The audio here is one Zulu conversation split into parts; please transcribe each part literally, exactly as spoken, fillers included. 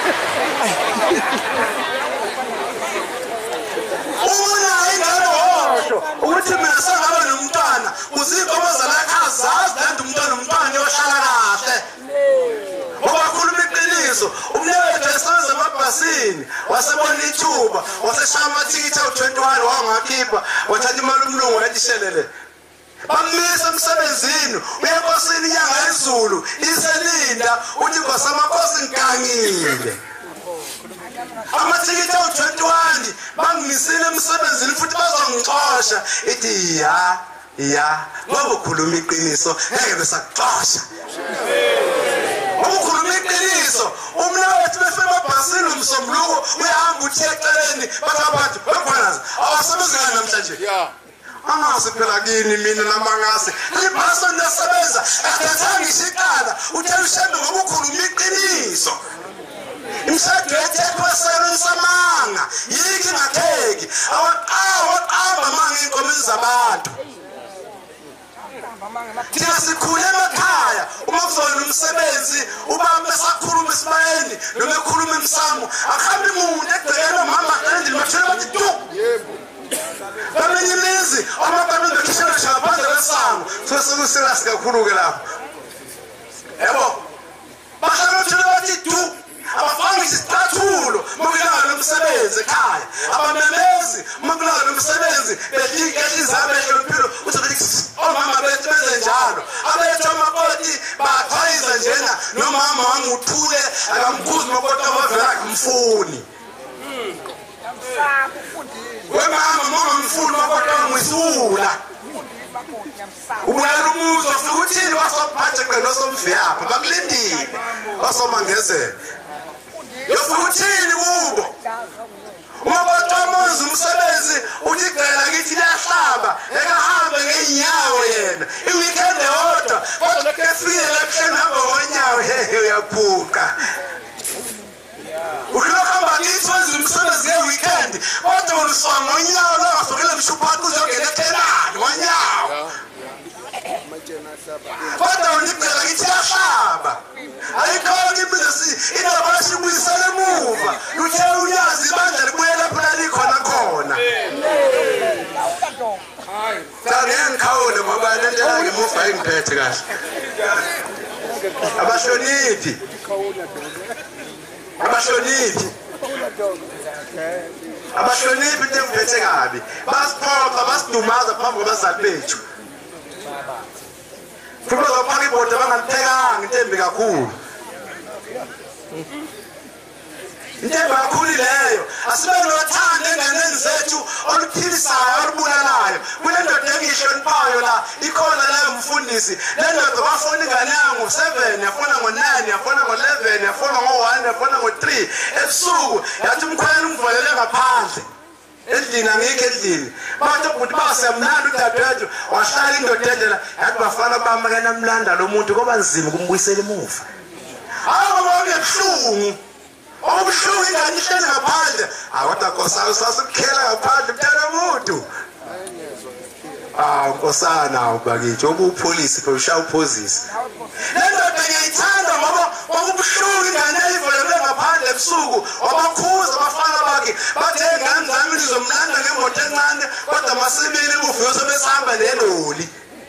Una ingane wosho ukuthi mina sengaba nomntwana uzigomeza la khazazi nanti umntwana umntwana yohlala kahle. Wakhuluma iqiniso umnewethu esebenza emabhasini wasebona ithuba waseshaya amathikithi awu twenty-one wangakhipha wathatha imali umlungu wayishelele. Bamisa emsebenzini uyankosini inyanga yezulu iselinda uthi Nkosi amakhosi ngigangile. Amathikithi awu twenty-one bangimisile emsebenzini futhi bazongixosha ithi ya ya ngoba ukhuluma iqiniso ngeke besakuxosha. Ukhuluma iqiniso umnewethu befika emabhasini umsombuluko uyahamba uthi eceleni bathi abantu bakhona awasebenzi ngani namhlanje. Angase phela kini mina namangase ibhaso nesebenza akathanga isiqala uthela ushembe ngoba ukhuluma iqiniso. Imshado yethekwe selo samanga yiki ngatheki awaqawa qamba manga inkomizi zabantu. Thina sikhule emakhaya uma kuzona umsebenzi ubaba esakhuluma isibayeni noma ekhuluma emsamo akhambi umuntu egcekela mama kandi mathela bathi tu. Bamenye imizi amababa bekishela ngaphandle kwesango sosekusela sikakhulu ke lapho. Yebo bakhona bathela bathi tu abafanga isicathulo mokulala nomsebenzi ekhaya abamemezi mokulala nomsebenzi bedika ehlizame empilo uthi omama bethu benze njalo abethu amakoti baxwayiza njena nomama wanguthule akamkhuzi makoti abavela kumfuni. Wemama mama mfuni makoti angwisula ubulala umuzi futhi wasophathe qelo somvyapha bakulindile wasomangezela yofuthini kubo uma bathomoza umsebenzi uthi gcela kithi lahlaba ekahambe ngeenyawo yena iweekend yodwa kodwa lokho efike lapha nabo ngonyawo hehe uyaphuka. Ukhamba kithi wenza umsebenzi ngeweekend kodwa ulusongo ngonyawo lawasokela mshuphathi uzongena eThenani ngonyawo. Kodwa unicela kithi lahlaba ayikho imizi indaba sibuyisele emuva luthe uyazi ibandla libuyela phela likhona khona. Hayi sangikhawule ngoba lento la ngemuva engiphethe kahle. Abashoniphi abashoniphi abashoniphi into engiphethe kabi basiphoqa basidumaza phambi kwabazali bethu. Kuba baphaka ibhoda bangaphekanga intembi kakhulu. Intembi kakhulu leyo asibe nothanda enganeni zethu oluphilisayo olubulalayo. Kule ndoda engihloniphayo la ikhona la umfundisi le ndoda wafona ingane yangu seven yafona ngo nine yafona ngo eleven yafona ngo one yafona ngo three ebusuku yathi umkhwela umvalele ngaphandle. Endlini angikho endlini bathi ukuthi basemnandi udadewethu wahlala indoda endlela yathi bafana bamkena mlanda lo muntu ngoba nzima kumbuyisela emuva. Hawu bonke ebuhlungu obuhlungu ingane ihleli ngaphandle awatha Nkosi sasikhela ngaphandle mntana umuntu. Ah Nkosana ubakithi okupolice phela ushaya uphosisi. Lendoda ngiyithanda ngoba okubuhlungu ingane eyivolele ngaphandle ebusuku wabakhuza abafana bakhe bathe ngani zami lizomlanda ngemoto encane kodwa masibili kuvuyo sebesihamba neloli.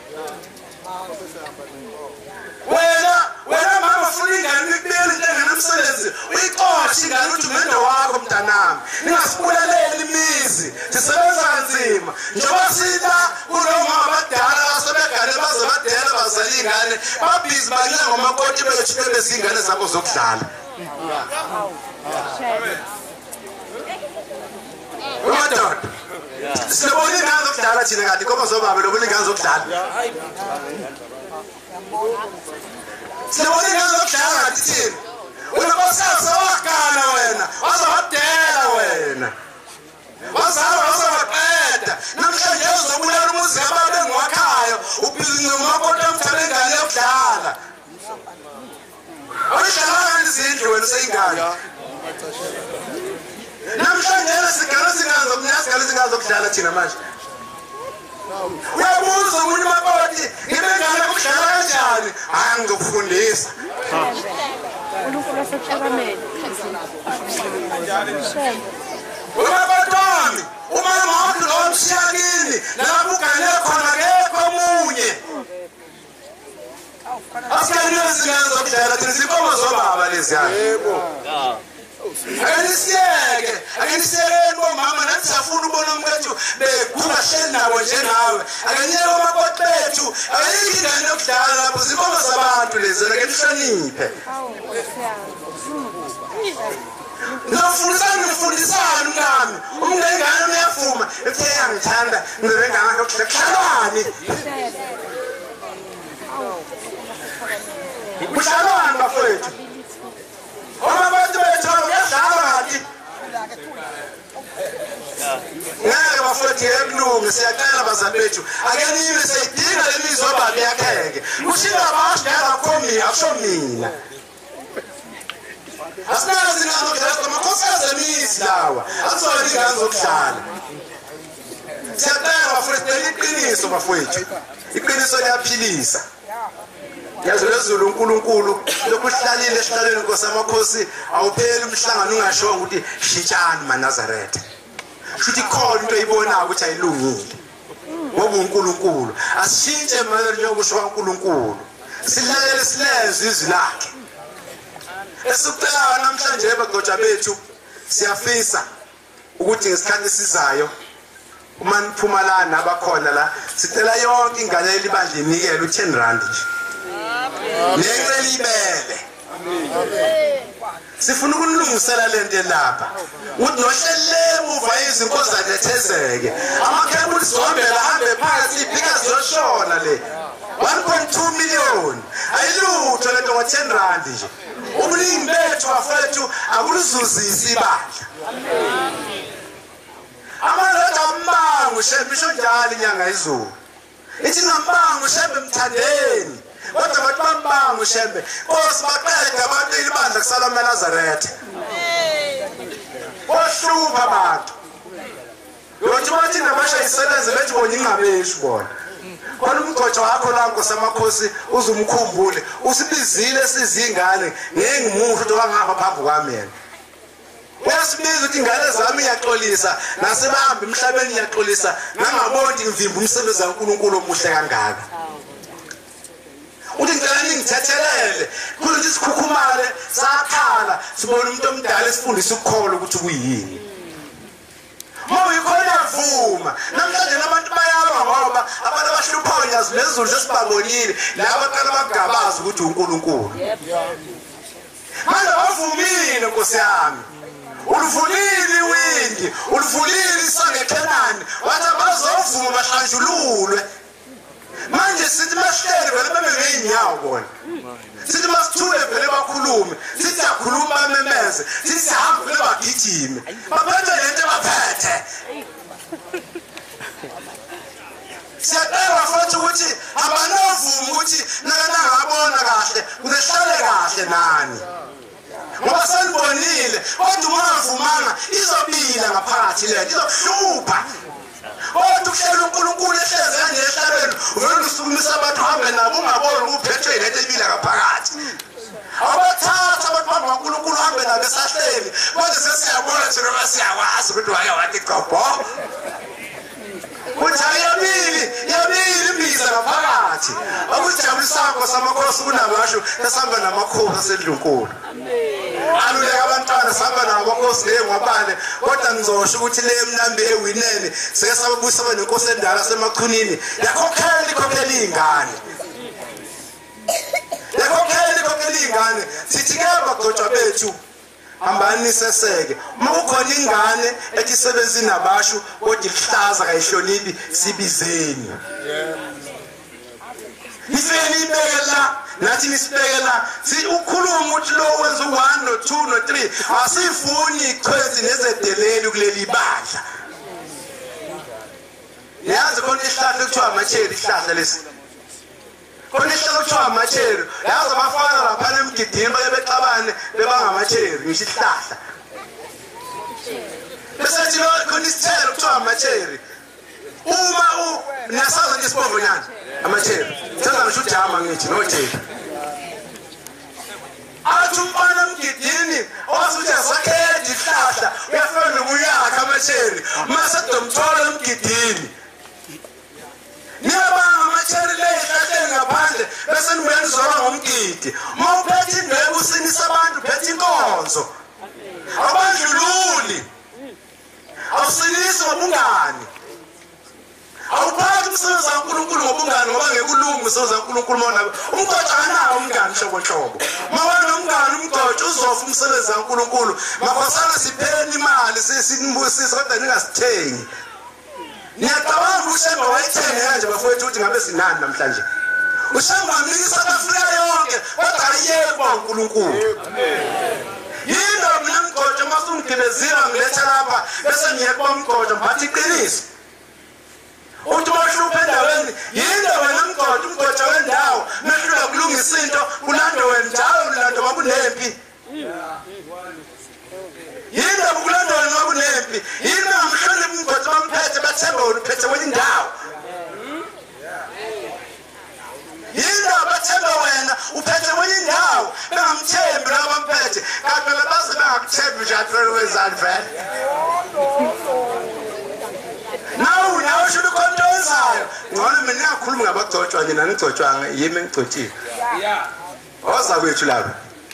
Wena wena mama ufuna ingane ikubili njengenomsebenzi uyixoxe ingane uthi umendo wakho mntanami ningasibuleleli imizi sisebenza kanzima njengoba sina kulomama abadala asebegane baze badela bazala ingane babhizi banyela ngomakoti bethu bebese ingane zabo zokudlala. Umadoda sinabona ingane zokudlala thina kanti ngoba zobaba lobona ingane zokudlala. Sinabona ingane zokudlala kanti thina wena basaza wakala wena wazabadela wena wazaba wazabaqeda namhlanje uzobulala umuzi ababe ngwakhaya ubhizi ngomakoti amthale ingane yokudlala. Awudlala izindlu wena seyingane. Namhlanje sigala singazi umnyazi sigala singazi ukudlala thina manje. Uyabuza umuntu makoti ngibengane ukudlala kanjani? Hayi ngizokufundisa. uNkulunkulu wasekuqakameni. Umabatwami, uma ngakho lo mshiyakini, lapho ugane khona akekho omunye. Asikani siyenza ukudlela thina sinkomo zobaba lezi yani. Yebo. Akanisieke, akanisieke bomama nathi siyafuna ubona umkethu bekhungahleli nawo njengawe. Akanyeke amakoqo bethu, ayikho ingane yokudlala lapho zinkomo zabantu lezi akanhloniphe. Nofundisana nifundisana mngami. Umngane uyafuma, ethe yangithanda, ngizengana yokudlalani. Kuhlalwana bafowethu. Uma abantu bethu bayadlala ngathi. Ngeke bafowethu yekulunga siyacela bazali bethu. Ake nibe seyidinga lemizwa babe yakheke. Kushinga abashaka khomi akusho mina. Asinazi ngalo ngiyazwa amakhosi ezemizi lawa. Azona ingane zokudlala. Siyacela bafowethu liqiniso bafowethu. Iqiniso liyaphilisa. Yazulezulu uNkulunkulu lokuhlalile esihlalweni Nkosi amakhosi awupheli umhlangano ungashonga ukuthi shitshani maNazaretha. Futhi khona into eyibona ukuthi ayilungile. Ngoba uNkulunkulu asishintshe manje njengokusho kwaNkulunkulu. Silalele sileze izwi lakhe. Esikucela namhlanje bagcotsha bethu siyafisa ukuthi ngesikhathi sizayo uma niphumalana abakhona la sicela yonke ingane elibandla inikele u ten rand nje. Necela ibele. Sifuna ukulungisela lento lapha. Uthi nohlele emuva izinkosi zanethezeke. Amakhebuli zombela hambe phansi iphika ziyoshona le. one point two million. Ayilutho lento ngo ten rand nje. Ubuningi bethu bafethu akuluzuzisi ibandla. Amalotha ambango shembe isho njalo inyanga izulu. Ithi ngambango shembe mthandeni. Kodwa abantu bambango shembe Nkosi baqeda abantu ibandla kusala eNazaretha. Bohlupha abantu. Yothi bathi nabashayisebenze bethi bona ingabeshu bona. Khona umgcotsho wakho la Nkosi amakhosi uzumkhumbule. Usibizile sizingane ngengimuhle ukuthi wangapha phambi kwami yena. Uyasibiza ukuthi ingane zami iyaxolisa nasebahambe emhlabeni iyaxolisa ngangaboni ngivimba umsebenzi kaNkulunkulu omuhle kangaka. Uthi ngicela ningithethelele kuthi sikhukhumale sakhala sibona umuntu omdala esifundisa ukukholo ukuthi kuyini. Uma uyikhona vuma namhlanje nabantu bayaba ngoba abantu abahluphayo nyazi lezulu sesibabonile laba qala bagabaza ukuthi uNkulunkulu. Manje bavumile Nkosi yami. Uluvulile iwindi, uluvulile isango eKhenani, wathi abazovuma bahlanjululwe. Manje sithi masihleli vele bebe ngeenyawo bona. Sithi masithule vele bakhulume, sithi siyakhuluma bamemeze, sithi sihamba vele bagijime. Baphethe lento baphethe. Siyacela futhi ukuthi abanovuma ukuthi nakana ngabona kahle, uzehlale kahle nani. Ngoba sanibonile kodwa ungavumanga izobila ngaphakathi le izohlupha. Kodwa ukuhlela uNkulunkulu ehleze kanjengehlalweni uvela usukumisa abantu hambe nabo ungaboni ukuphethwe lento ebila ngaphakathi. Abathatha abantu phambi kaNkulunkulu hambe nabo esahleli kodwa sesiyabona thina basiyakwazi ukuthi wake wathi qopho. Kuthi ayabili yabili imbiza ngaphakathi. Akujabulisako samakhosi kunabasho esihamba namakhosi asedlunkulu. Aluleka abantwana sihamba nabo amakhosi ngengwabane kodwa ngizosho ukuthi le mnambe ewinene seke sababusa benenkosi endala semachunini yakhokhela ikhokhela izingane. Yakhokhela ikhokhela izingane sithi ke bagcotshwa bethu hambani seseke uma kukhona ingane ethi sebenza nabasho kodwa ihlaza kayihloniphi sibizeni. Ifeni ibekela nathi nisibekela si ukhuluma ukuthi lo wenza u-one no two no three asifuni ichwezi nezedeleli kuleli bandla. Yazi khona isihlahla kuthiwa amacheri isihlahla lesi. Khona isihlahla kuthiwa amacheri. Yazi abafana lapha emgidini bebexabane bebangamacheri ngisho isihlahla. Besethi khona isithelo kuthiwa amacheri. Uma u nasaza nje sibovonyana amacheri. Senza ngisho ujama ngithi no cheri. athi umfana emgidini osuthi asakhethi ihlahla uyafuna ukuyakha amasheri mase domthola emgidini niyabanga amasheri lehlahleni ngaphandle bese nibenzola ngomgidi mawuphethe indwebo usinisa abantu uphethe inkonzo abandlululi awusinisi ngobungani awuphathi umsebenzi kaNkulunkulu ngobungani ngoba ngekulungu umsebenzi kaNkulunkulu mawona umgotsha kanawo umngani hlobo hlobo mawona umngani umgotsha uzofa umsebenzi kaNkulunkulu makhosana sipheni imali sisimbusisa kodwa ningasithengi niyacabanga uShemba wayithenge kanje bafowethu ukuthi ngabe sinani namhlanje uShemba amnika South Africa yonke kodwa ayiyeke kwaNkulunkulu yini mina mgotsha masungidibezile ngiletha lapha bese ngiyeke umgotsha mbathi iqiniso uthi mashuphe endaweni yini wena mgotsha umgotsha wendawo mehlula kulungisa into kulando wena njalo kulando bakunempi yini abukulando wena bakunempi yini amhlole umgotsha bamphethe bathemba wena uphethe kwenye indawo yini abathemba wena uphethe kwenye indawo bengamthembi laba bamphethe kanti bebaze bengakuthembi nje athi wenzani vele nawu nawu shudu kontozayo ngone mina ngiyakhuluma ngabagcotshwa nje nanigcotshwanga yimi engigcotshiwe yeah oza kwethu lapha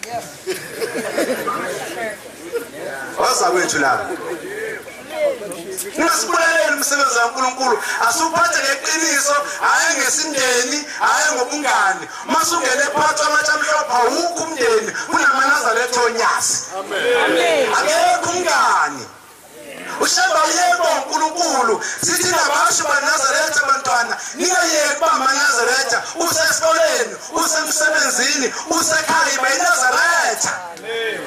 oza kwethu lapha Ngasibulele umsebenzi kaNkulunkulu asuphathe ngeqiniso hayi ngesindeni hayi ngobungani masungene phakathi amachamhlopha ukho umndeni kunamanazaretho onyasi amen akekho umngani uShemba yebo uNkulunkulu sithi nabasho baNazaretha abantwana ningayeki baMaNazaretha usesikoleni usemsebenzini usekhaya bayiNazaretha amen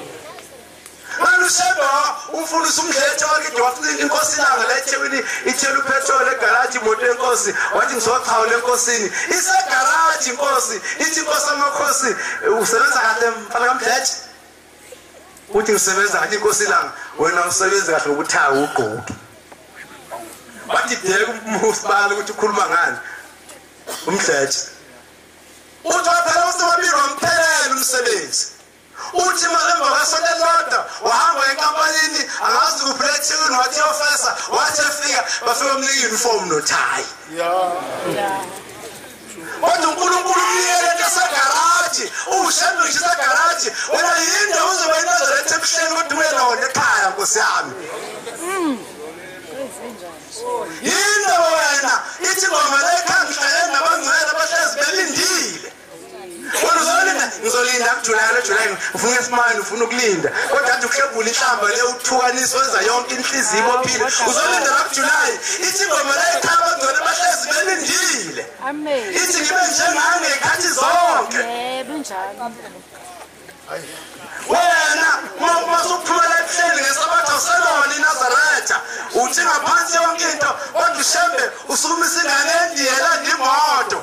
uShemba umfundisi umdlethe wakhe wathi inkosi langa la eThekwini ithela upetrol egarage imoto yenkosi wathi ngizochawula enkosini isegarage inkosi ithi inkosi amakhosi usebenza kahle mfana kaMdlethe uthi ngisebenza kahle inkosi langa wena usebenza kahle ukuthawa ugqoki bathi deke umusibala ukuthi ukhuluma ngani uMdlethe uthi phela usebabiro wamphelela umsebenzi uthi malemba kasonto elodwa wahamba enkampanini angazi kuphethini wathi officer wathi efika bafika umnika uniform notie yeah kodwa uNkulunkulu umyele ngesagaraji uShemba ngisagaraji wena yini uzoba iNazaretha ebuhleni kodwa wena wona ekhaya Nkosi yami yini wena ithi ngoma la ekhaya nabangcwele abahlezi belindile wena uzolinda ngizolinda kuJulayi noJulayi ufuna isimanje ufuna ukulinda kodwa athi ukuhlebula ihlamba le uthukaniswa wenza yonke inhliziyo ibophile uzolinda kuJulayi ithi ngoma la ekhaya abangcwele abahlezi belindile amen ithi ngibe njengane ikhathi zonke yebo njalo wena masuphumela ebuhleni ngesabatha uselona iNazaretha uthi ngaphansi yonke into kodwa uShembe usukumisa ingane endiyela ndimoto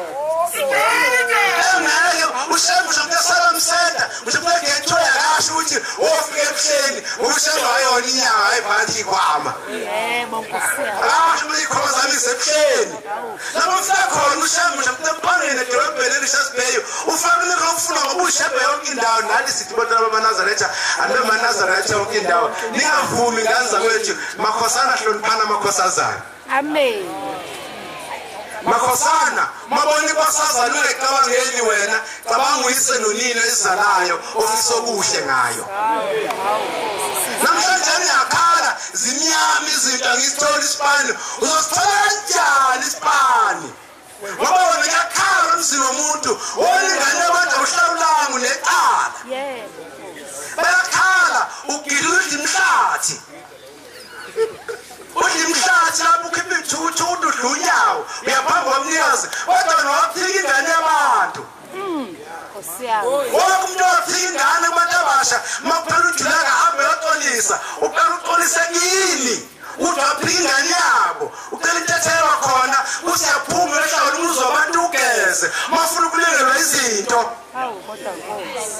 uShemba ushaqasala umsenda ushaqala ngento yakasho ukuthi ofike ebuhleni uShemba ayona inyanga ayiphathi ikhwama yebo Nkosi yami asho uyikhozamise ebuhleni lapho ufika khona uShemba ushaqala phangene edolobheni elishaSbay ufanele ukufuna ngobuShemba yonke indawo nathi sithi bona abaNazaretha abaNazaretha yonke indawo ningavumi nganza kwethu makhosana hloniphana makhosazana amen makhosana mabona inkosazana ungecabangeli wena cabanga uyise nonina ezalayo ofisa okuhle ngayo namhlanje ngiyakhala zimnyama izinto ngisithola isipani uzosithola kanjani isipani ngoba wena uyakhala umzini womuntu wolingane abantu uhlawulangu necala yebo bayakhala ugidula imhlathi uthi imhlathi lapho ukhipha ithuthu ududlunyawo uyaphamba wamnikazi kodwa nowaphika ingane yabantu Nkosi yami wonke umuntu ophika ingane kubantu abasha makuphela uJulayi ahambe yoxolisa uqala uxolise kini uthi waphika ingane yabo ucela intethelo khona usiyaphuma ehlawula umuzi wabantu ugeze mafuna ukulingelwa izinto hawu kodwa Nkosi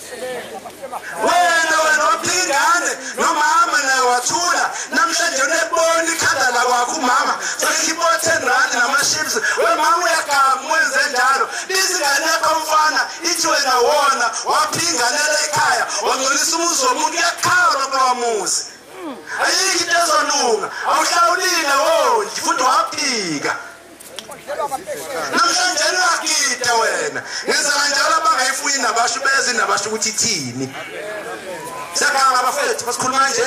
wena wena waphika ingane nomama naye wathula namhlanje unebona ikhanda la kwakho umama sokhipho ten rand namaships wemama uyagama wenze njalo izingane yakho mfana ithi wena wona waphinganela ekhaya wangcolisa umuzi womuntu yakhala kwamuzi ayikho into ezolunga awuhlawulile wonje futhi waphika namhlanje ngakide wena ngenza kanjalo abangayifuyi nabasho beze nabasho ukuthi ithini siyabanga abafethu basikhuluma nje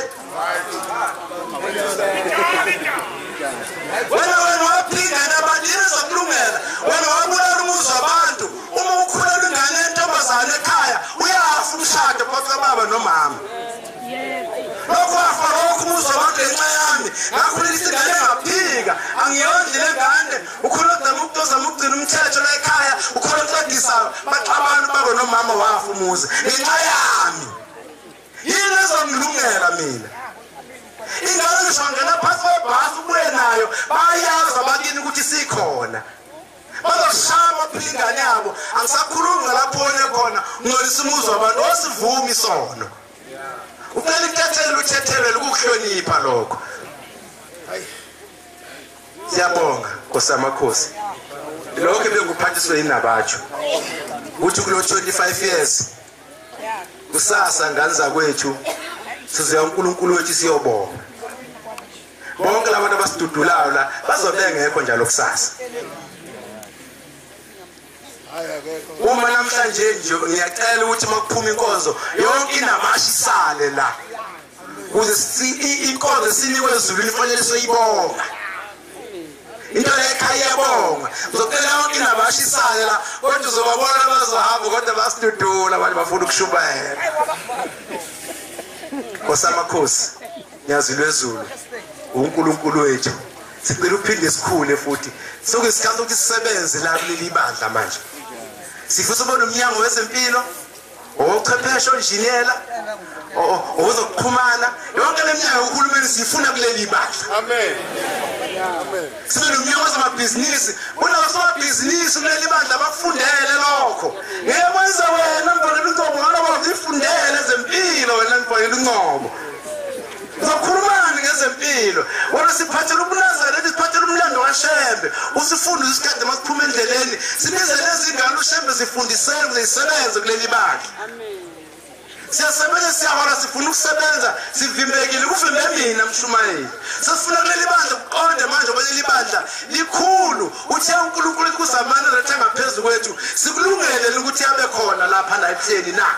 wena wena waphinga nabadinisa kulungela wena wabulala umuzi wabantu uma ukhulela ingane yentombazane ekhaya uyafa umshado phakathi kababa nomama lokho afa lokho umuzi wabantu ngenxa yami ngakhulelisa ingane engaphika angiyondli le ngane ukhulota mukutozama ukugcina umthetho la ekhaya ukhulotagisa baxabana babo nomama wafa umuzi ngenxa yami yini ezongilungela mina ingane ngishongela phasi kwebhasi ubuye nayo bayazi abakini ukuthi sikhona bazoshaya baphingane yabo angisakhulumi lapho onye khona ngcolisa umuzi wabantu osivumi isono uqala ikethele uthethelele ukuhlonipha lokho siyabonga kosamakhosi lokho ebenguphathiswe yinabatsho uthi kulo twenty-five years kusasa ngane zakwethu sizoya uNkulunkulu wethu siyobonga bonke labantu abasidudulayo la bazobengekho njalo kusasa uma namhlanje nje ngiyacela ukuthi makuphuma inkonzo yonke inamashisale la kuze inkonzo sinikwe ezulwini fanele soyibonga into lekhaya yabonga uzocela yonke inabashisale la kodwa uzobabona abazohamba kodwa basidudula abantu bafuna ukushubayela kosamakhosi nyazilwe ezulu uNkulunkulu wethu sicela uphinde sikhule futhi soke isikhathi ukuthi sisebenze la kuleli bandla manje sifisa ubona umnyango wezempilo ochwepheshe onjiniyela ozokuxhumana yonke leminyango uhulumeni sifuna kuleli bandla amen amen sibe nomnyango wezamabhizinisi bona abasomabhizinisi kuleli bandla abafundele lokho ngekwenza wena mfana incobo ngaloba uzifundele ezempilo wena mfana incobo uzokhulumani ngezempilo wena siphathela ubunazareth siphathela umlando kaShembe usifunde isikade masiphuma endleleni sibizele izingane uShembe zifundisele ukuzisebenza kuleli bandla amen siyasebenza siyahola sifuna ukusebenza sivimbekile kuvimbe mina mshumayeli sesifuna kuleli bandla uqonde manje kuleli bandla likhulu uthi uNkulunkulu kuzamana lethenga phezulu kwethu sikulungele ukuthi yabe khona lapha la epheni na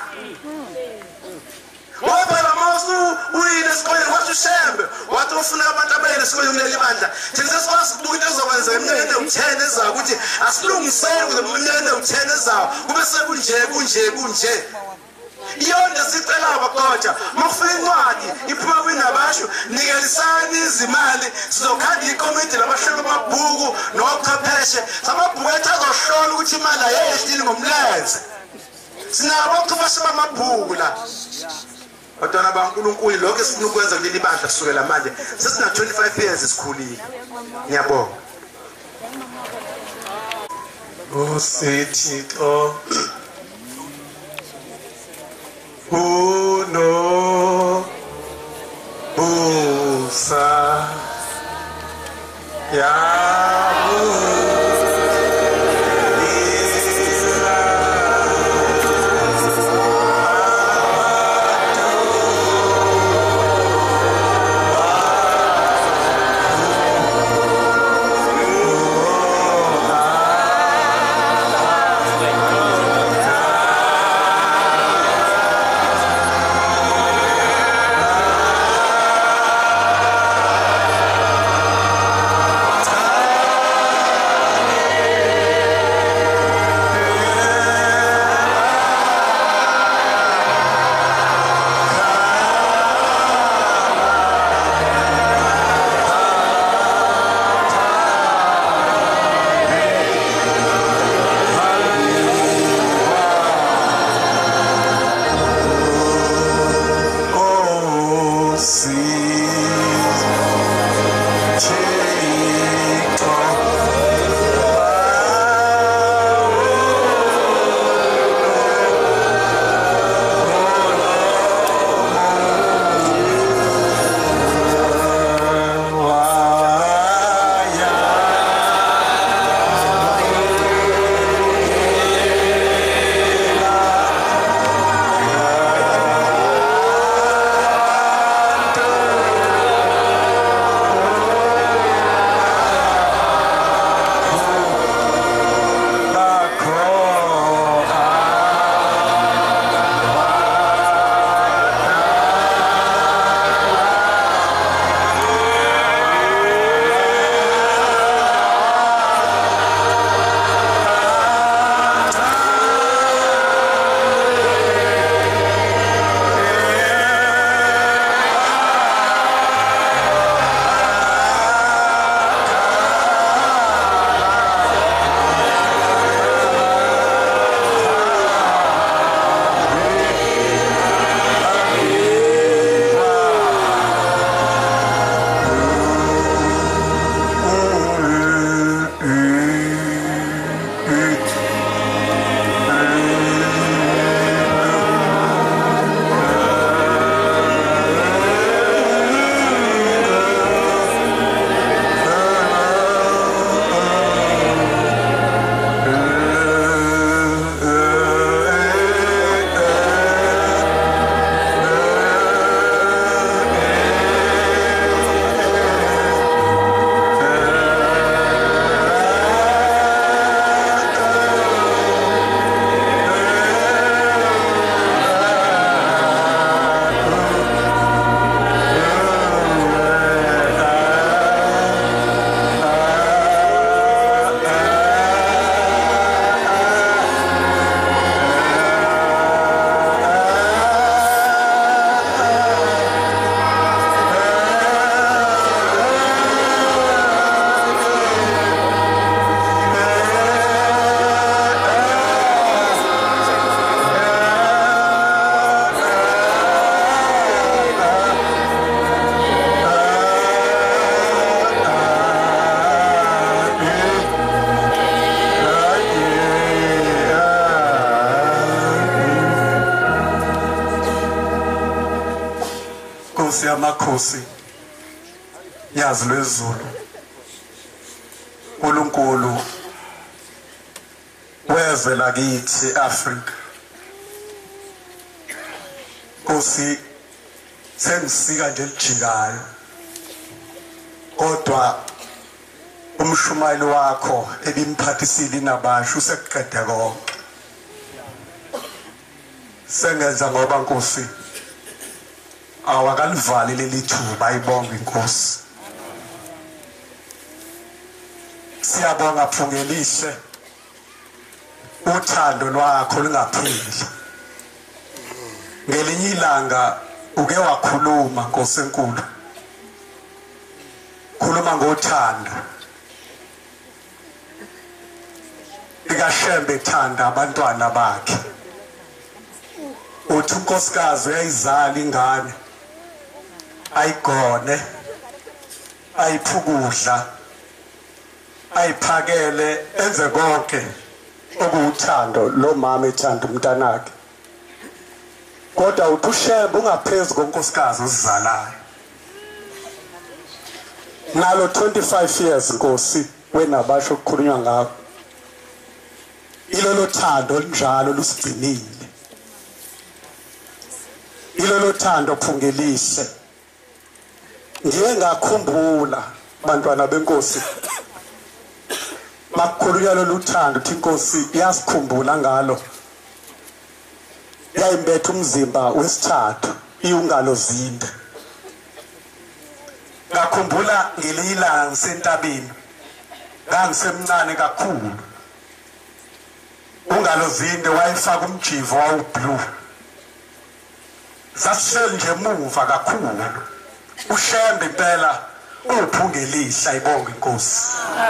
ngoba la masu uyile esikoleni wathi uShembe wathi ufuna abantu abayile esikoleni kuleli bandla thina sesikwazi ukubuka into ezokwenza eminyakeni ewutheni ezayo ukuthi asilungisele ukuze eminyakeni ewutheni ezayo kube sekunje kunje kunje iyonke sicela abakotsha makufika incwadi iphuma kwinabasho nikelisani izimali sizokhanda ikomiti labahlola amabhuku nochwepheshe samabhuku ethu azohlola ukuthi imali ayehlile ngomlenze sinabo ochwepheshe bamabhuku la batwana baNkulunkulu lokho esifuna ukwenza kuleli bandla kusukela manje sesina twenty-five years sikhulile ngiyabonga uSithixo uno busa ya Nkosi yamakhosi yazi lwezulu uNkulunkulu wezwe lakithi Africa Nkosi sengisika nje lijikayo kodwa umshumayeli wakho ebimphathisile nabasho usekuqede konke sengenza ngoba Nkosi awakalivali leli thuba ayibonga inkosi siyabonga Phungelise uthando lwakho lingapheli ngelinye ilanga uke wakhuluma Nkosi enkulu khuluma ngothando ikashembe ethanda abantwana bakhe uthi unkosikazi uyayizala ingane ayigone ayiphukudla ayiphakele enze konke okuthando lo mama ethanda umntanakhe kodwa uthi ushembe ungaphezulu konkosikazi ozizalayo nalo twenty-five years Nkosi wena basho ukukhulunywa ngakho ilolo thando olinjalo lusigcinile ilolo thando Phungelise ngiye ngakhumbula bantwana benkosi makukhulunywa lolu thando uthi inkosi iyasikhumbula ngalo yayimbetha umzimba wesithathu iyungalo zinde ngakhumbula ngelilanga sentabeni ngangisemncane kakhulu ungalo zinde wayifaka umjivo wawublue sasisele nje emuva kakhulu ushembe impela uphungelisa ibonga inkosi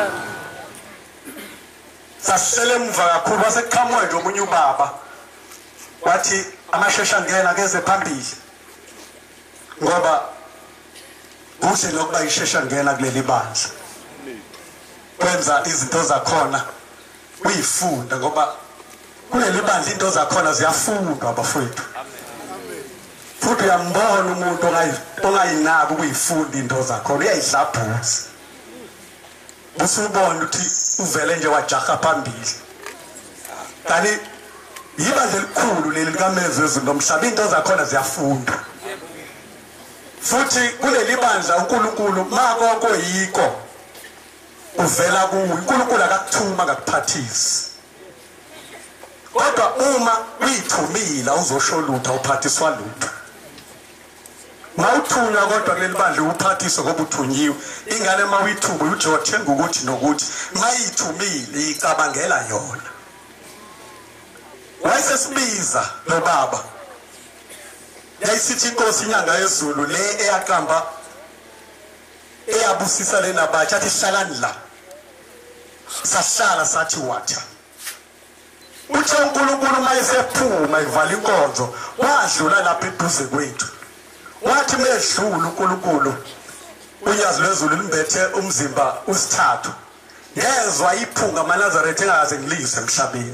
sasisele emuva kakhulu waseqhamuka nje omunye ubaba wathi amashesha ngena keze phambili ngoba kuhle lokuba ishesha ngena kuleli bandla kwenza izinto zakhona uyifunda ngoba kuleli bandla into zakhona ziyafundwa abafowethu futhi uyambona umuntu ongayinaki ukuyifunda into zakhona uyayidlabhuza usubona ukuthi uvele nje wajaha phambili kanti yibandla elikhulu leli likamezwe ezweni lomhlaba into zakhona ziyafundwa futhi kuleli bandla uNkulunkulu makoko yiko uvela kuwe uNkulunkulu akakuthuma ngakuphathisa kodwa uma uyithumile uzosho lutho uphathiswa lutho mawuthunywa kodwa kuleli bandla uphathiswa ngoba uthunyiwe ingane mawuyithuba ujothenga ukuthi nokuthi mayithumile icabangela yona wayesesibiza lo baba yayisithi inkosi inyanga yezulu le eyaqamba eyabusisa lena batsha athi hlalani la sahlala sathi watha uthe uNkulunkulu mayesephuma ivala inkonzo wadlula lapha eduze kwethu wathi medlula uNkulunkulu unyazi lwezulu limbethe umzimba usithathu ngezwe iphunga amaNazaretha engakaze ngilise emhlabeni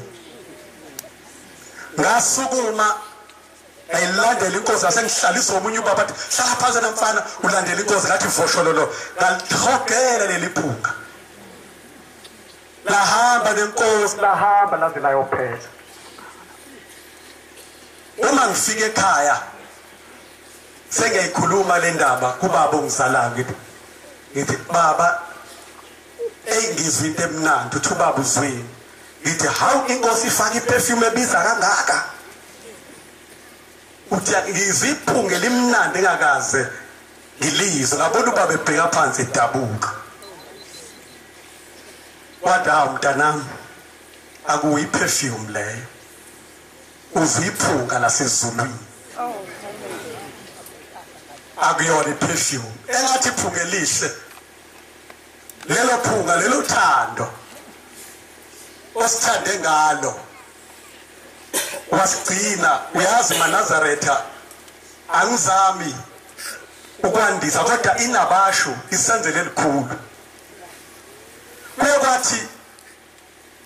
ngasukuma ayilandela inkosi asengihlalisa omunye ubaba athi hlala phansi namfana ulandela inkosi ngathi voshololo ngalihogela leli phunga lahamba nenkosi lahamba laze layophela uma ngifike ekhaya sengiyikhuluma le ndaba kubaba ongizalayo ngithi ngithi baba engizwe into emnandi uthi ubaba uzweni ngithi how inkosi ifaka iperfume ebiza kangaka uthi ngizwe iphunge limnandi engakaze ngilizwe ngabona ubaba ebheka phansi edabuka wathi hawu mntanami akuyi perfume leyo uziphunga lasezulwini akuyona iperfume engathi iphunga elihle lelo phunga lelo thando osithande ngalo wasigcina uyazi maNazaretha angizami ukwandisa kodwa inabasho isenzele elikhulu kwathi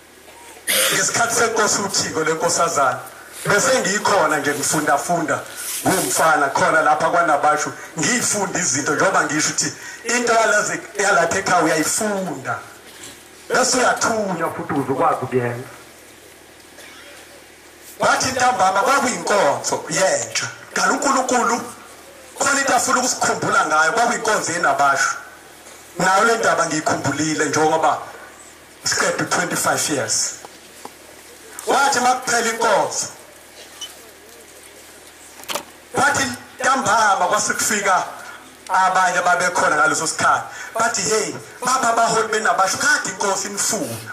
ngesikhathi senkosi uThiko lenkosazana bese ngiyikhona nje ngifunda funda ngumfana khona lapha kwaNabashu ngifunda izinto njengoba ngisho ukuthi into yalazi yalapha ekhaya uyayifunda bese uyathunywa futhi uzokwazi ukuyenza. Bathi ntambama kwakuyinkonzo yentsha ngalo uNkulunkulu khona into afuna ukusikhumbula ngayo kwakuyinkonzo yeNabashu nayo le ndaba ngiyikhumbulile njengoba siqedwe twenty-five years. Wathi makuphela inkonzo bathi ntambama kwasekufika abanye babekhona ngaleso sikhathi bathi hey baba baholi beNabashu kade inkosi inifuna.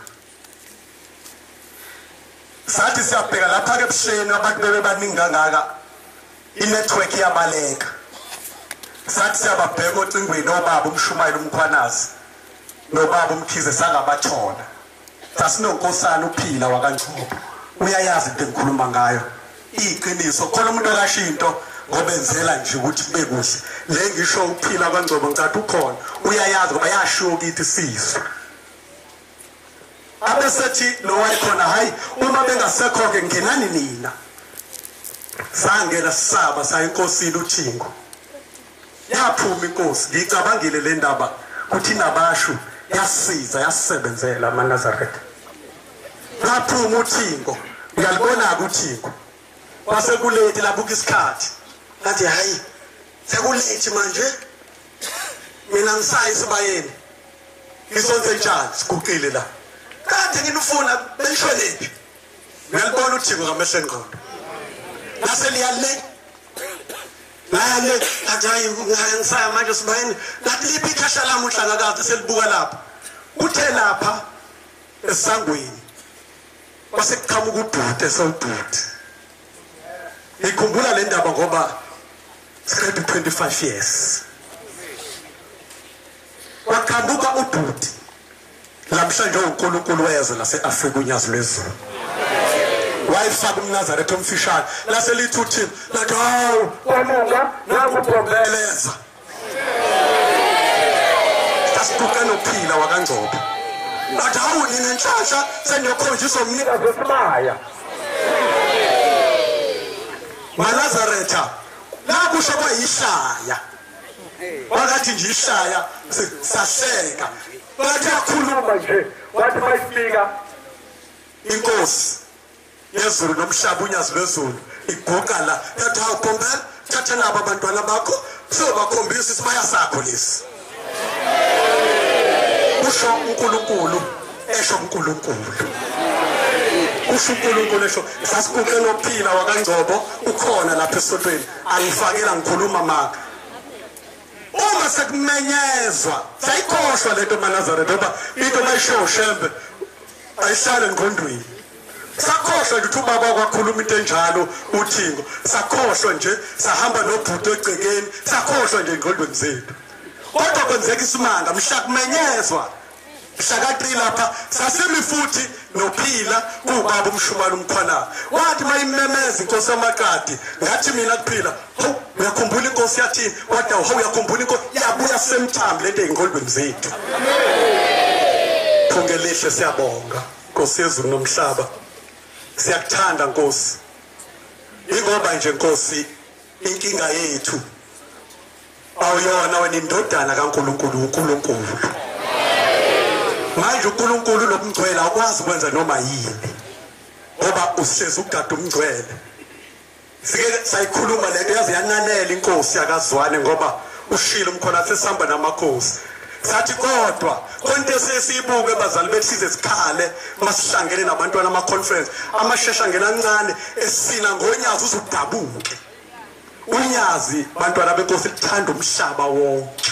Sathi siyabheka lapha ke ebusheni abantu bebe baningi kangaka inetwork yabaleka. Sathi siyababheka ocingweni obaba umshumayeli umkhwanazi nobaba umkhize sangabathola. Sasinonkosana uphila wakaNgcobo uyayazi into engikhuluma ngayo iqiniso khona umuntu okashinto ngobenzela nje ukuthi kube kuhle le ngisho uphila kaNgcobo ngicathi ukhona uyayazi ngoba yasho kithi sizwe. Abesethi lo wayikhona hayi uma bengasekho ke ngenani nina sangena sisaba sayinkosini uThingo yaphuma inkosi ngicabangile le ndaba ukuthi iNabashu yasiza yasebenzela amaNazaretha. Yaphuma uThingo uyalibona uThingo wasekulethi labuka isikhathi ngathi hayi sekulethi manje mina ngisayi sibayeni ngisonze njani siguqile la kade nginifuna benishonephi ngiyalibona uThingo ngamehlweni ngqondo lase liyale lale ajayi ngisaya manje sibayeni lathi liphi ikhasha lami unhlangakazi selibuka lapha uthe lapha esangweni wasekuqhamuka ubhuti esawubhuti. Ngikhumbula le ndaba ngoba siqedwe twenty-five years. Waqhamuka ubhuti namhlanje uNkulunkulu wezwe lase-Afrika unyazi lwezulu. Wayifaka uMnazaretha omfishane lase lithi uThixo lathi hawu kwamunga nakubhombeleza. Sasiquka nophila wakaNgcobo. Lathi hawu nina enhlahla seniyokhonjiswa umnikazi wesibaya. maNazaretha nakusho kwayishaya wakathi nje ishaya saseka bathi akhuluma nje wathi mayifika inkosi yezulu nomhlaba unyazi lwezulu iguqa la yathi awubombela thatha nabo abantwana bakho sobakhombisa isibaya sakho lesi usho uNkulunkulu esho uNkulunkulu usho uNkulunkulu esho sasikuke nophila wakaNgcobo ukhona lapha esontweni angifakela ngikhuluma maka uma sekumenyezwa sayikhoshwa lento maNazaretha ngoba into bayisho shembe ayihlale ngqondweni sakhohlwa nje ubaba kwakhuluma into enjalo uThingo sakhohlwa nje sahamba nobhuti egcekeni sakhohlwa nje ngqondweni zethu kodwa kwenzeka isimanga mhla kumenyezwa mhla ka-three lapha sasimi futhi nophila kubaba umshumane umkhwana wathi mayimemeza inkosi yaMaqadi ngathi mina kuphila ho uyakhumbula inkosi yathini wathi ho uyakhumbula inkosi yabuya semthambo lento engqondweni zethu phungelihle siyabonga Nkosi yezulu nomhlaba siyakuthanda Nkosi ingoba nje Nkosi inkinga yethu awuyona wena indodana kaNkulunkulu uNkulunkulu manje uNkulunkulu lobungcwele akwazi ukwenza noma yini ngoba usihlezi ukugada umngcwele sike sayikhuluma lento yazi yananela inkosi yakazwane ngoba ushilo umkhona sesihamba namakhosi sathi kodwa konke sesiyibuke bazali bethu size sikhale masihlangene nabantwana ama conference amashesha ngena kancane esina ngonyazi uzudabuke unyazi bantwana benkosi lithanda umhlaba wonke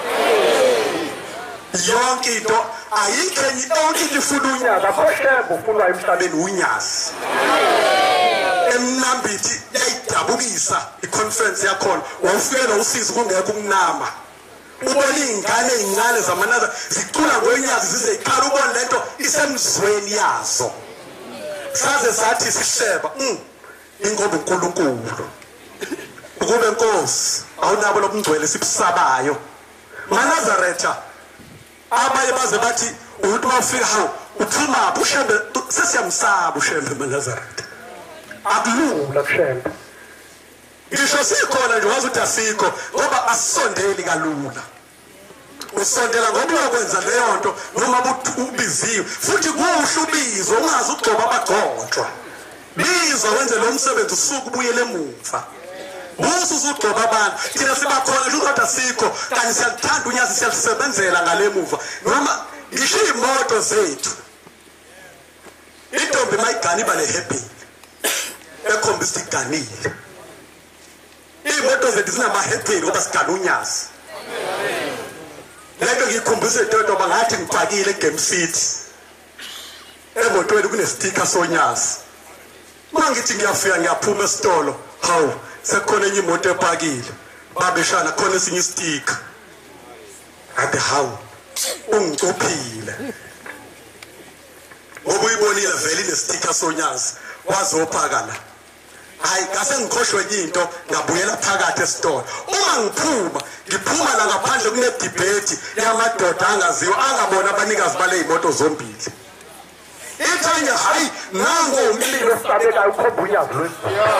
yonke into ayikho enye yonke into ifuna unyazi akhoshembo ufunwa emhlabeni unyazi emnambithi yayidabukisa iconference yakhona wawufikela usizo kungekho ukunama ubona ingane ezincane zamanaza zicula ngonyazi zize ikhala ubona lento isemzweni yazo saze sathi sisheba mm ingoba uNkulunkulu ukube Nkosi awunabo lobungcwele sibusabayo maNazaretha abaye baze bathi umuntu mawufika hawo uphuma ushembe sesiyamsaba ushembe maNazaretha akulula kushembe ngisho sikhona nje wazi ukuthi asikho ngoba asisondeli kalula usondela ngoba uyakwenza leyo nto noma ubiziwe futhi kuhle ubizo ungazi ugcoba abagcotshwa biza wenze lo msebenzi usuku ubuyele emuva busu uzugcoba abantu thina sibakhona nje kodwa sikho kanti siyathanda unyazi siyasebenzela ngale muva noma ngisho imoto zethu intombi mayigani iba nehappy ekhombisa iganile imoto zethu zinama happy ngoba sigana unyazi lento ngikhumbuse into bangathi ngipakile eGame City emotweni kune sticker sonyazi mangithi ngiyafika ngiyaphuma esitolo hawu sekhona enye imoto epakile babeshana khona esinye sticker ade hawu ungicophile ngoba uyibonile vele ine sticker sonyazi wazophaka la hayi ngase ngikhoshwe into ngabuyela phakathi esitolo uma ngiphuma ngiphuma la ngaphandle kune debate yamadoda angaziwa angabona abanikazi bale imoto zombili ithanya hayi nango umlilo sabeka ukhomba unyazi lo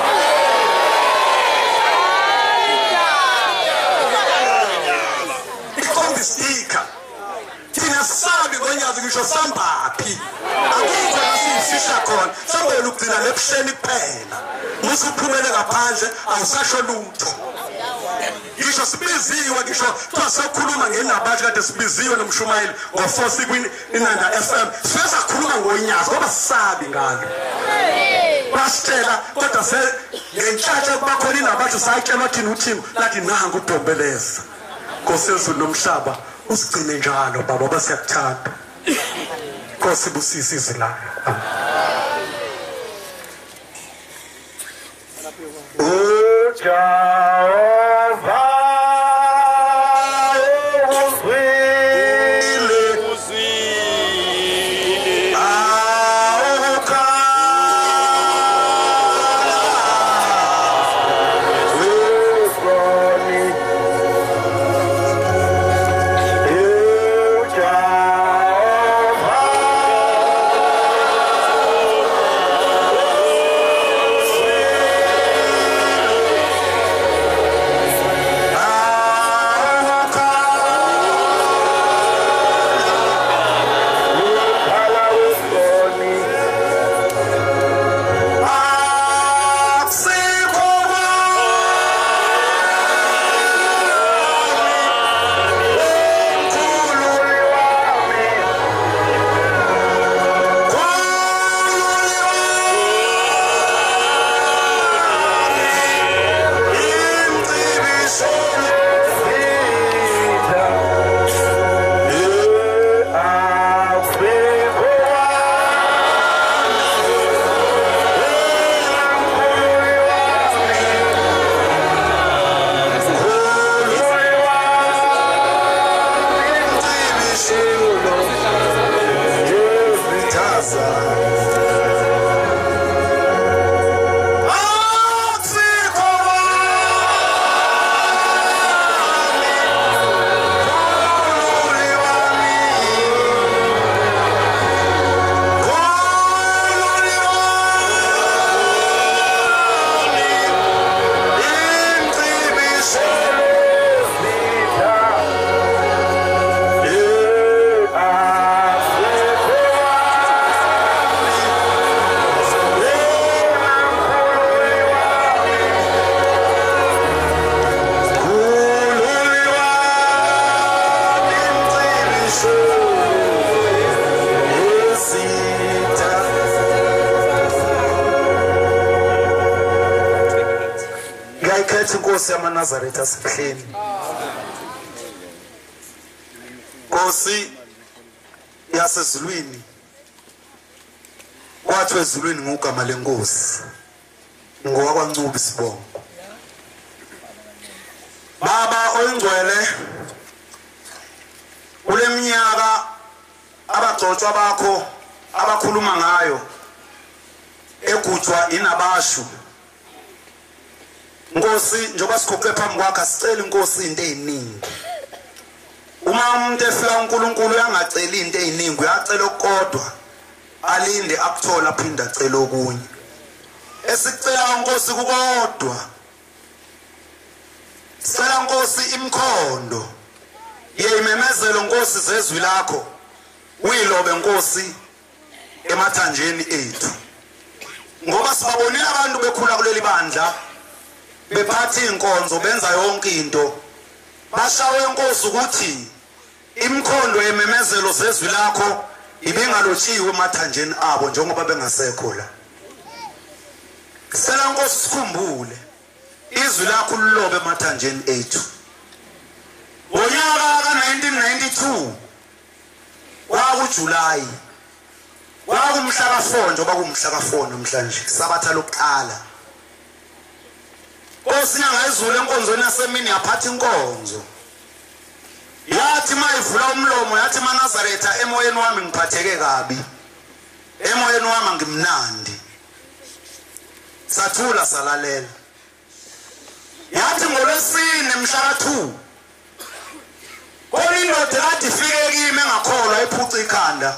ikhomba sticker thina sabi konyazi ngisho sambaphi akukho lasifisha khona sambele ukugcina lebusheni kuphela musu uphumele ngaphandle awusasho lutho ngisho sibiziwe ngisho kwasekhuluma ngenabathi kade sibiziwe nomshumayeli ngo-four kwini inanda F M sisakhuluma ngonyazi ngoba sisabi ngalo basitshela kodwa se ngentshatsha kuba khona inabathi satshelwa thina uthimba lathi nangu udombeleza nkosezulu nomhlaba usigcine njalo baba basiyakuthanda Nkosi busisi izilalo Ujava Nkosi yamaNazaretha asihleni Nkosi yasezulwini kwathi ezulwini ngogama lenkosi ngowakwaNcuba isibongo Baba oyingcwele kule minyaka abagcotshwa bakho abakhuluma ngayo egutshwa inabashu Nkosi njoba sikhoqe phambi kwakhe sicela inkosi into eziningi uma umuntu efika uNkulunkulu uyangacela into eziningi uyacela okukodwa alinde akuthola aphinda acela okunye esicela inkosi kukodwa Nkosi imkhondo yeyimemezelo Nkosi zezwi lakho uyilobe Nkosi emathanjeni ethu ngoba sibabonile abantu bekhula kuleli bandla bephatha inkonzo benza yonke into bashawe Nkosi ukuthi imkhondo yememezelo zezwi lakho ibingalotshiwe emathanjeni abo njengoba bengasekho la sicela Nkosi sikhumbule izwi lakho lilobe emathanjeni ethu ngonyaka ka nineteen ninety-two kwakuJuly kwakumhla ka four njengoba kumhla ka four namhlanje sabatha lokuqala Nkosi nyangayizulu enkonzweni yasemini yaphatha inkonzo yathi mayivula umlomo yathi maNazaretha emoyeni wami ngiphatheke kabi emoyeni wami ngimnandi sathula salalela yathi ngolwesine mhla ka two kolindoda yathi ifike kimi engakholwa iphuca ikhanda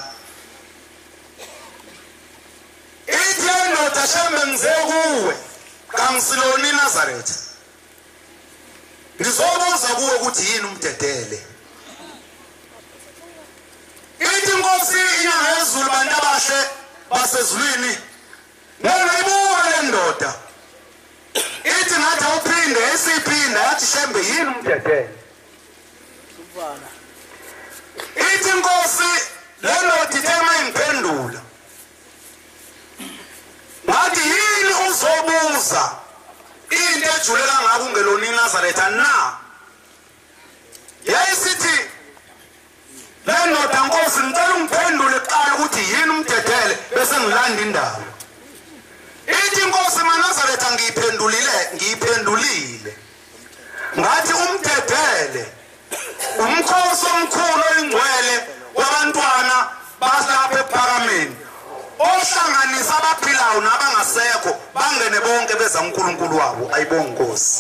ithi indoda shambe ngize kuwe kangisiloni Nazaretha ngizobuza kuwe ukuthi yini umdedele ithi Nkosi inyanga yezulu bantu abahle basezulwini noma ibuka le ndoda ithi ngathi awuphinde esiphinda yathi shembe yini umdedele ithi Nkosi le ndoda ithema ingiphendula ngathi yini uzobuza into ejulela ngako ungeloni Nazaretha na yayisithi le ndoda Nkosi ngicela ungiphendule kuqala ukuthi yini umdedele bese ngilanda indaba ithi Nkosi maNazaretha ngiyiphendulile ngiyiphendulile ngathi umdedele umkhosi omkhulu oyingcwele wabantwana basalapha ePhakameni ohlanganisa abaphilayo nabangasekho bangene bonke beza uNkulunkulu wabo ayibonge Nkosi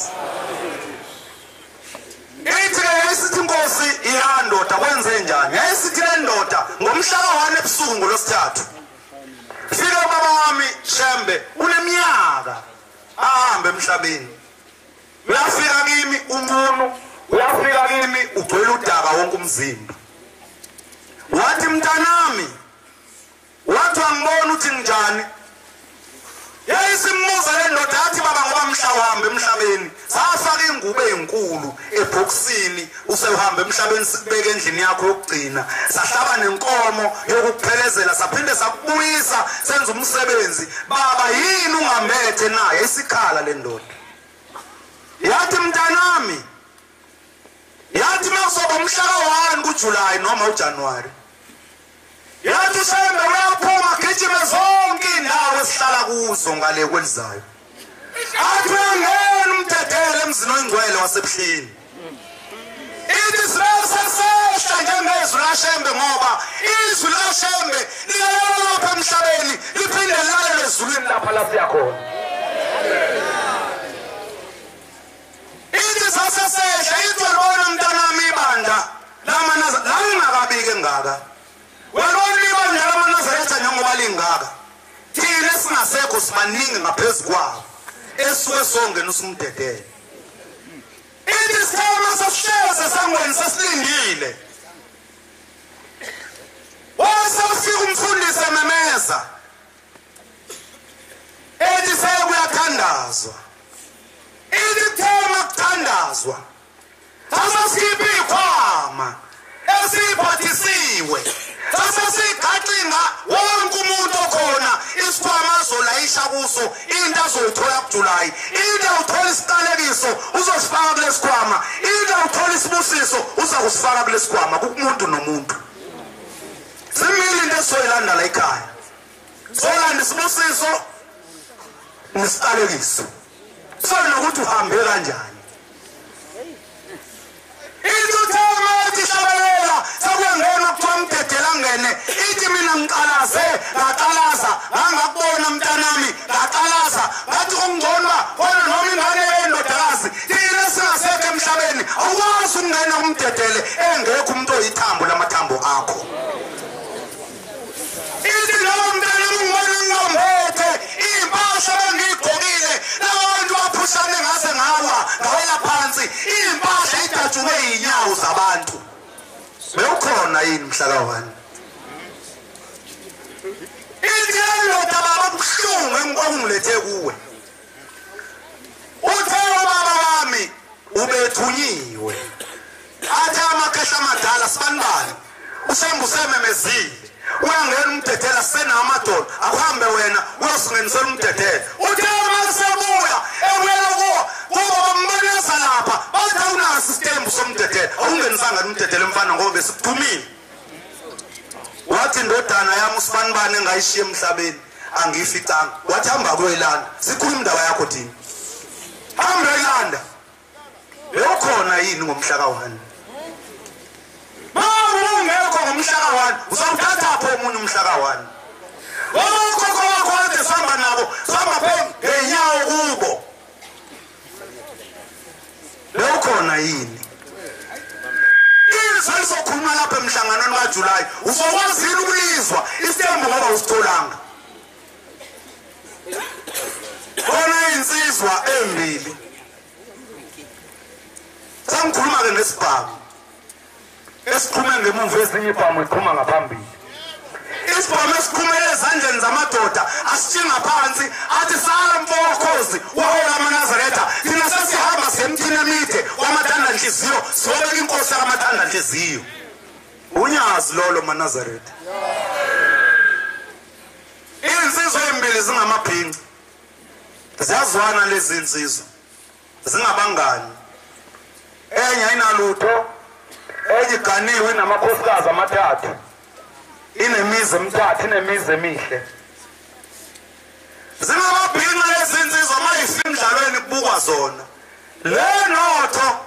ithi yayisithi Nkosi iyandoda kwenze njani yayisithi le ndoda ngomhla ka one ebusuku ngolosithathu fika baba wami Shembe uneminyaka ahambe emhlabeni uyafika kimi umuntu uyafika kimi ugcwele udaka wonke umzimba wathi mntanami wathi angibona uthi njani yayisimmuza le ndoda yathi baba ngoba mhla uhambe emhlabeni safaka ingubo ezinkulu eboxini usehamba emhlabeni sikubeka endlini yakho yokugcina sahlaba nenkomo yokuphelezela saphinde sakubuyisa senza umsebenzi baba yini ungamethe naye isikhala le ndoda yathi mntanami yathi makuzoba mhla ka one kuJuly noma uJanuary yathi Shembe uyaphuma gijime zonke indawo esihlala kuzo ngale kwelizayo athi uyangena umdedele emzini oyingcwele wasebuhleni ithi sesesehla njengezwi laShembe ngoba izwi laShembe liyalapha emhlabeni liphinde lilale ezulwini lapha la siyakhona ithi sesesehla ithi walibona mntanami ibandla la ngingakabike ngaka walibona ibandla lamaNazaretha njengoba lingaka thina singasekho sibaningi ngaphezu kwabo esuke songena usumdedele ithi sithema sasihleze sangweni sasilindile wasafika umfundisi ememeza ethi sekuyathandazwa ithi thema kuthandazwa sasasikhipha ikhwama esiphathisiwe sasasigaxinga wonke umuntu okhona isikhwama azolayisha kuso into azoyithola kuJuly into awuthola isiqalekiso uzosifaka kulesikhwama into awuthola isibusiso uzakusifaka kulesikhwama kumuntu nomuntu simile into esoyilanda la ekhaya solanda isibusiso nesiqalekiso sonokuthi uhambe kanjani ithi shabelela sakuyangena kuthiwa umdedela ngene ithi mina ngiqalaze ngaqalaza ngangakubona mntanami ngaqalaza ngathi kungcono khona noma ingane yendodakazi thina singasekho emhlabeni awukwazi ukungena kumdedele engekho umuntu oyithambo lamathambo akho ithi lowo mntanami ngibona ngiyomphethe impahla bengiyigqokile labantu baphushane ngaze ngawa ngawela phansi impahla ucatshulwe inyawo zabantu bewukhona yini mhlaka wani indiyalo tababa buhlungu engikwangilethe kuwe uthe baba wami ubethunyiwe athi amakhehla amadala sibanibani usembu sememezile uyangena umdedela senamadolo akuhambe wena uyosingenisela umdedela uthe masebuya ewela kuwo kuba mbonisa lapha bathi awunaso isitembu somdedela awungenisanga umdedela mfana ngoba besikuthumile wathi indodana yami usibanibani engayishiya emhlabeni angiyificanga wathi hamba kuyelanda sikhuluma indaba yakho thina hamba elanda bewukhona yini ngomhlaka wani mama ungekho ngomhlaka wani uzamthatha apho umunye umhlaka wani okhokho wakho ade sihamba nabo sihamba phe ngenyawo kubo bewukhona yini izwe sokhuluma lapha emhlanganweni kaJulayi uzokwazi yini ukulizwa isitembu ngoba usitholanga khona insizwa embili sangikhuluma ke nesibhamu esiqhume ngemuva ezinye ibhamu iqhuma ngaphambili isibhamu esiqhumele ezandleni zamadoda asitshinga phansi athi sala mfokhozi wahola amaNazaretha thina sesihamba semthini emide kwamathanda nhliziyo siyobeka inkosi yamathanda nhliziyo unyazi lolo maNazaretha insizwa embili zingamabhinqa ziyazwana lezi insizwa zingabangani enye inalutho enye iganiwe namakhosikazi amathathu inemizi emithathu inemizi emihle zingababhinqa lezi insizwa mayifika emdlalweni kubukwa zona le notho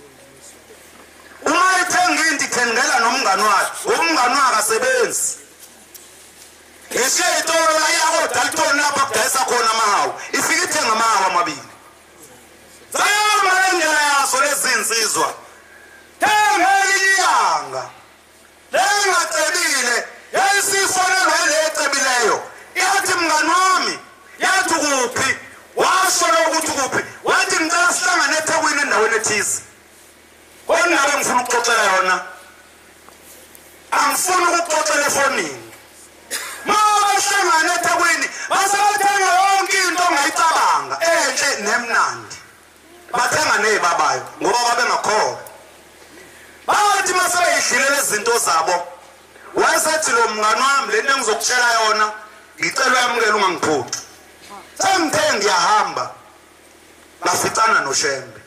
uma ithenga into ithengela nomngani wakhe umngani wakhe asebenzi ishiya itolo la yakodalton lapha kudayisa khona amahawu ifika ithenga amahawu amabili zayama indlela yaso lezi insizwa thengeliyanga lengacebile yayisifonelwe lecebileyo yathi mngani wami yathi kuphi washo ukuthi kuphi wathi ngicela sihlangane eThekwini endaweni ethize konake ngifuna ukuxoxela yona angifuni ukuxoxela efonini mama sihlangane eThekwini basathenga yonke into ongayicabanga enhle nemnandi bathenga nezibabayo ngoba babe ngakho bathi masebeyidlile lezi zinto zabo wayesethi lo mngani wami lento engizokutshela yona ngicela uyamukela ungangiphuthu sengithe ngiyahamba baficana noShembe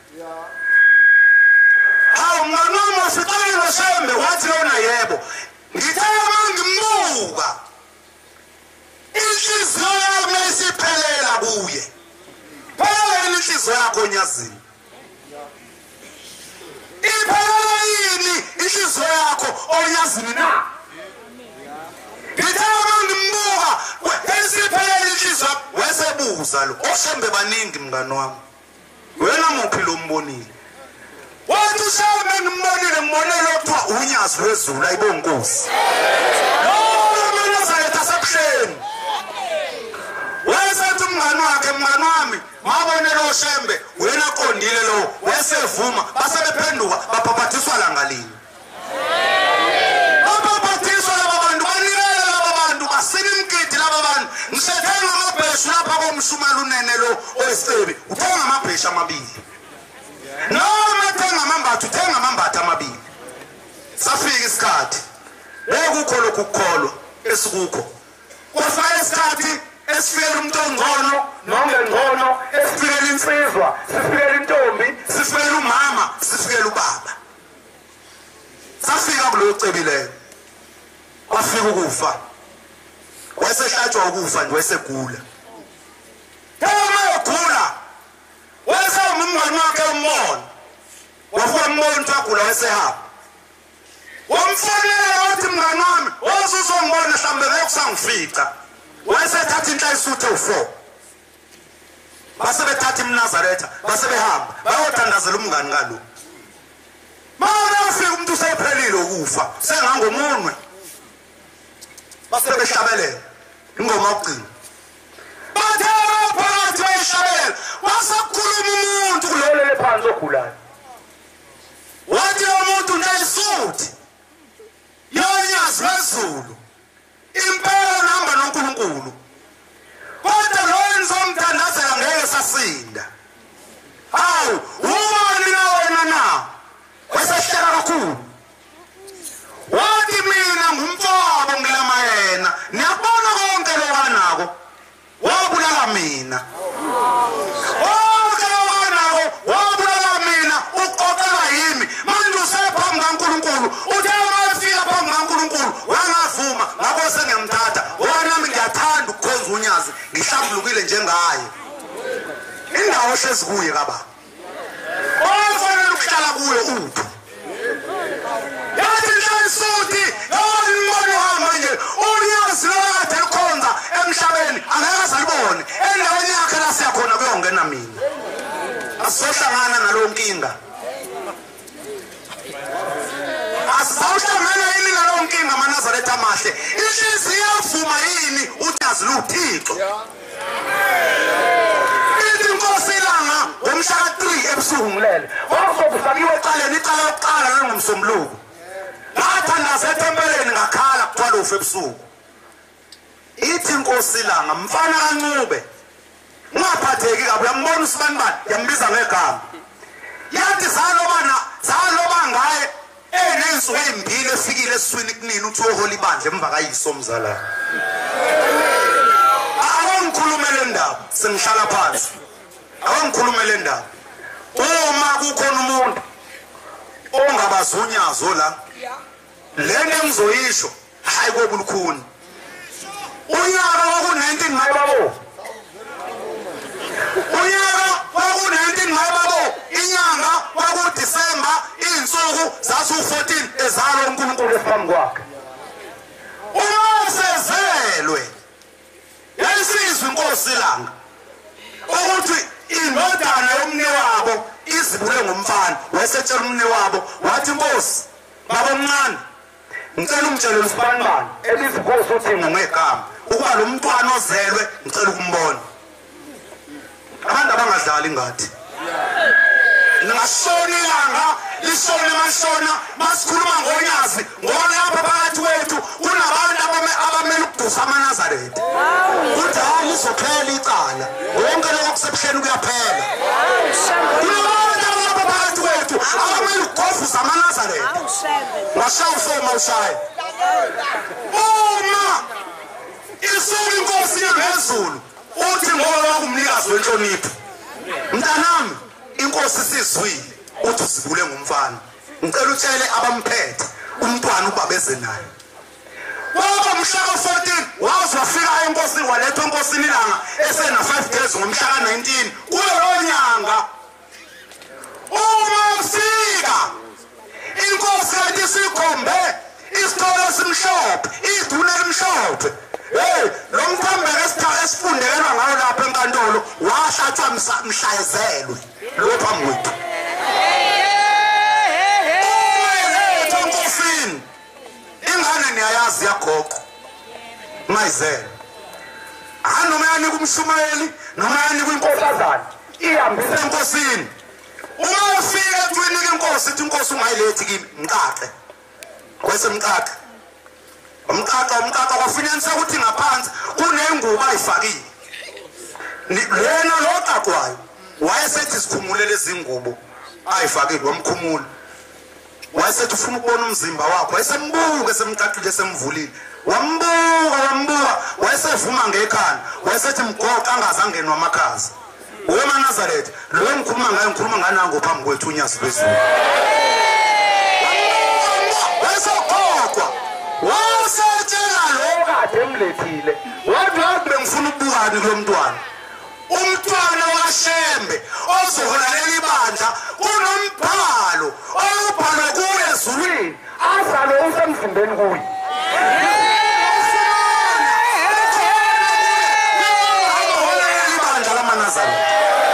hawu mngani wami waficana noShembe wathi yona yebo ngithe mangimbuka inhliziyo yami isiphelela kuye phela inhliziyo yakho nyazini iphela yini inhliziyo yakho onyazini na ngithaba ngimbuka wesiphelela inhliziyo wesebuza lo oShembe baningi mngani wami wena muphi lo mbonile wathi uShembe ngimbonile ngimonele okuthiwa unyazi wezulu ayibonkosi noMaNazaretha sabuhleni wesethi umngani wakhe mngani wami mabonele uShembe wena qondile lo wesevuma basebephenduka baphaphathiswa langalini baphaphathiswa laba bantu banikele laba bantu basini imgidi laba bantu ngisethenga amabheshu lapha komshumela unene lo oyisibi uthenga amabheshu amabili noma thenga amambatha uthenga amambatha amabili safika isikhathi bekukho lokhu kukholwa esikukho kwafika isikhathi esifikela umuntu ongcono nongengcono esifikela insizwa sifikela intombi sifikela umama sifikela ubaba safika kulo cebileyo wafika ukufa wayesehlatshwa ukufa nje wayesegula uma egula wayesehamba umngani wakhe umbona wafuka umuntu wagula wayesehamba wamfonela wathi mngani wami wazuzongibona mhlambe ngeke kusangifica wayesethatha inhla isuthe u4 base bethatha iMnazaretha base behamba bayothandazela umngani ngalo mara ufika umuntu usephelile ukufa sengangomunwe base behlabelela ingoma yokuqina bathe phakathi bayishabelela wasakhuluma umuntu kulolele phansi ogulayo isuthi yonyazi wezulu impela namba noNkulunkulu kodwa lo enzomthandazela ngeke sasinda hawu ubani na wena na wesehleka kakhulu wathi mina ngumfowabo ngilama yena niyabona konke lokwanako wabulala mina konke lokwanako wabulala mina uqoqela yimi manje usephambi kaNkulunkulu uthe mawufika phambi kaNkulunkulu wangavuma ngakho sengiyamthatha wami ngiyathanda ukukhonza unyazi ngihlambulukile njengaye indawo hlezi kuye kaba ofanele ukuhlala kuye uphi yathi nhlasuthi yonimono hamba nje unyazi lokade ekhonza emhlabeni angeke salibone endaweni yakhe la siyakhona kuyongena mina asizohlangana nalo nkinga asizawuhlangana yini nalo nkinga amaNazaretha amahle inhliziyo iyavuma yini unyazi luthixo inkosi ilanga ngomhla ka three ebusuku ngilele wakho kufakiwe eqaleni icala lokuqala nangomsombuluko ngathandaza etempeleni ngakhala kutwalofu ebusuku ithi inkosi ilanga mfana kaNcube ungaphatheki kabi uyambona usibanibani yambiza ngegama yathi zalobana zaloba ngaye enensuku ezimbili efikile esiswini kunini uthi wohola ibandla emva kayiso mzala awangikhulumele ndaba sengihlala phansi awangikhulumele ndaba uma kukhona umuntu ongabazunyazo la lento engizoyisho hayi kobulukhuni unyaka waku nineteen mayibabo unyaka waku nineteen mayibabo inyanga waku December insuku zasu fourteen ezalo uNkulunkulu esiphambi kwakhe uma sezelwe yayisizwe inkosi ilanga ukuthi indodana yomnewabo izibule ngomfana wasetshela umnewabo wathi inkosi baba omncane ngicela umtshele usibanibani elizikosi uthi ngegama ukuba lo mntwana ozelwe ngicela ukumbona abantu abangadlali ngathi ngashona ilanga lishona emashona masikhuluma ngonyazi ngona lapha phakathi wethu kunabantu abamele ukudusa amaNazaretha kuthi hayi izophela icala wonke lokho kusebuhleni kuyaphela kunabantu abapha phakathi wethu abamele ukugofuza amaNazaretha washaya usoma ushaya uma isuka inkosi yangezulu uthi ngoba wakumnikazi wenhlonipho mntanami inkosi sizwile uthi sibule ngumfana ngicela utshele abamphethe umntwana ubabeze naye ngoba mhla ka fourteen waze wafika enkosini walethwa enkosini ilanga esena five days ngomhla ka nineteen kulo nyanga uma ufika inkosi yathi sikhombe isitolo simhlophe iduna elimhlophe hey lo mthambeke esithatha esifundekelwa ngayo lapha enkantolo wahlathwa mhlayezelwe lo phambi kwethu ingane niyayazi yagoqo mayizela anoma yani kumshumayeli noma yani kwinkosazana ihambise enkosini uma ufika ethwini lenkosi ithi inkosi ungayilethi kimi mqaqe kwese mqaqe umqaqe umqaqe kwafunyanisa ukuthi ngaphansi kunengubo ayifakile lena lo qaqwayo wayesethi sikhumule lezi ngubo ayifakile wamkhumula wayesethi ufuna ukubona umzimba wakho wayesembuka esemqaqile esemvulile wambuka wambuka wayesevuma ngekhanda wayesethi mgoqa angazangenwa amakhazi weMaNazaretha lo ngikhuluma ngayo ngikhuluma nganango phambi kwethu unyazi lwezulu wayesoqoqwa wasetshela lo kade emlethile wathi wathi bengifuna ukubukani kulo mntwana umntwana waShembe ozoholela ibandla kunombhalo obhalwe kuye ezulwini azalo usemzimbeni kuye ibandla lamaNazaretha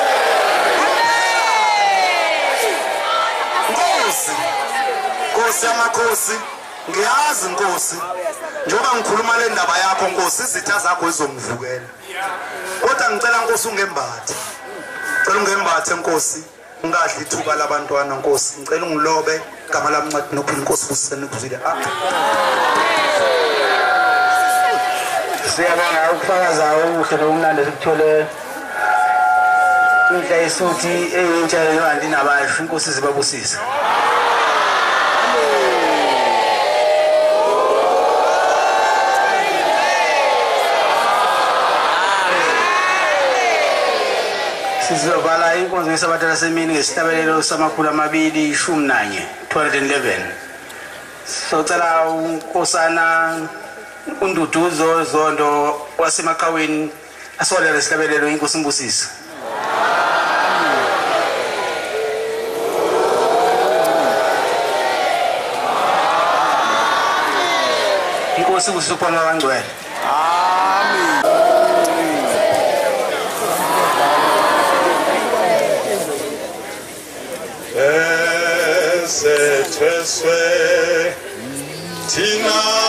Nkosi Nkosi yamakhosi ngiyazi Nkosi njengoba ngikhuluma le ndaba yakho Nkosi izitha zakho izongivukela kodwa ngicela Nkosi ungembathe cela ungembathe Nkosi Ngakadli ithuba labantwana Nkosi ngicela ungilobe igama lami Ncwadi Nophila Nkosi kuseni kuzile apha Siyabonga ukufakaza okuhle nokumnandi sikuthole indlela isuthi eyintsha yandi nabasho Inkosi zibabusisa Sizovala inkonzo yesabatha lasemini ngesihlabelelo samakhulu amabili ishumi nanye two hundred eleven socela unkosana unduduzo zondo wasemaqhaweni asolele lesihlabelelo Inkosi imbusisa Inkosi kusupha abangcwele amen Esetheswe thina